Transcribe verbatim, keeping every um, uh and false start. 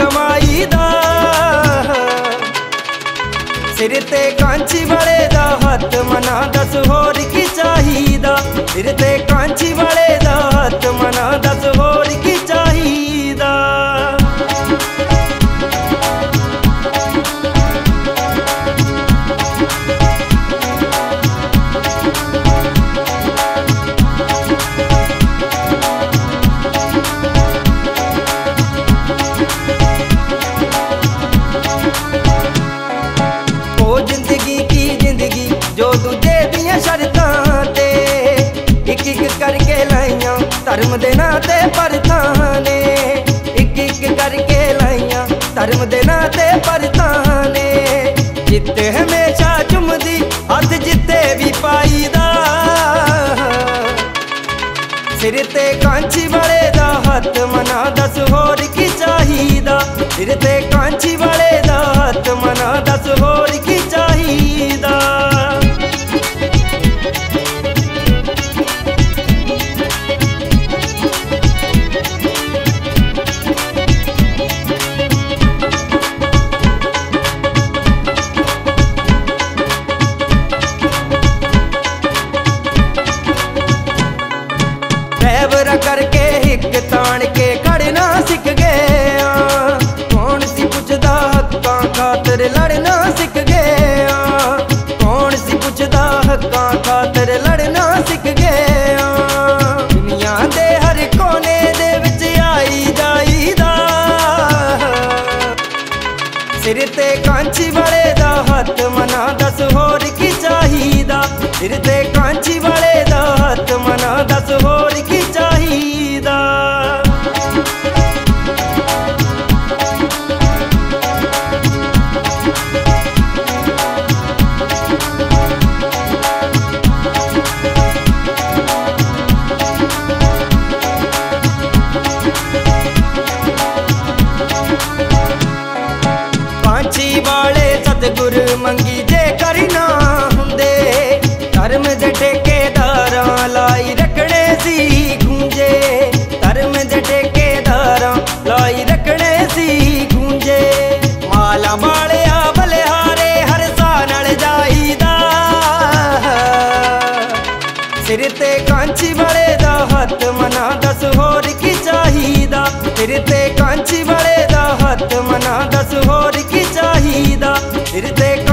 कमाई दा। सिर ते कांची वाले दा हथ मना दस होर की चाहिदा। सिर ते कांची वाले दा हथ मना दस होर की चाहिदा। जो दूजे दियां शर्तां ते इक इक करके लाइयां धर्म दे नां ते परतां ने। इक इक करके लाइयां धर्म दे नां ते परतां ने। जित हमेशा चुमदी हथ जिते भी पाई दा। सिर ते कांची वाले दा हथ मना दस होर की चाहिदा। सिर ते कांची वाले दा हथ मना दस होर की चाहिदा। ड्राइवर करके हिक तान के खड़ना सिख गया। कौन सी पुछदा हक्कां खातर लड़ना सिख गया। कौन सी पुछदा हक्कां खातर लड़ना सिख गया। दुनिया दे हर कोने दे विच आई जाईदा। सिर ते कांची वाले दा हथ मना दस होर की चाहिदा। सिर ते कांची वाले दा हथ मना दस होर की चाहिदा। कांची वाले सतगुर मंगी जे करना हुंदे। धर्म दे ठेकेदारां लाई रखने सी गूंजे। धर्म दे ठेकेदारां लाई रखने सी गूंजे। माला वाले बलिहारे हर साल नाल जाईदा। सिर ते कांची वाले दा हथ मना दस होर की चाहिदा। सिर ते कांची वाले दा हथ मना दस होर की चाहिदा। सिर ते